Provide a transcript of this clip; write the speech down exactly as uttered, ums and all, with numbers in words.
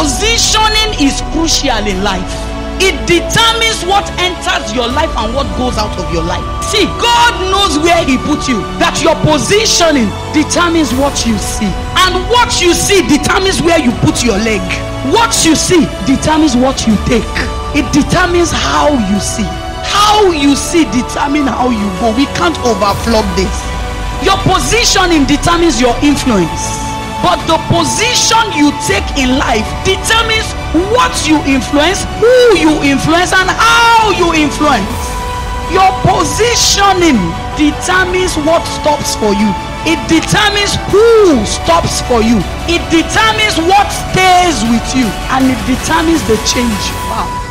Positioning is crucial in life. It determines what enters your life and what goes out of your life. See, God knows where He put you. That your positioning determines what you see. And what you see determines where you put your leg. What you see determines what you take. It determines how you see. How you see determines how you go. We can't overflog this. Your positioning determines your influence. But the position you take in life determines what you influence, who you influence, and how you influence. Your positioning determines what stops for you. It determines who stops for you. It determines what stays with you. And it determines the change. Wow.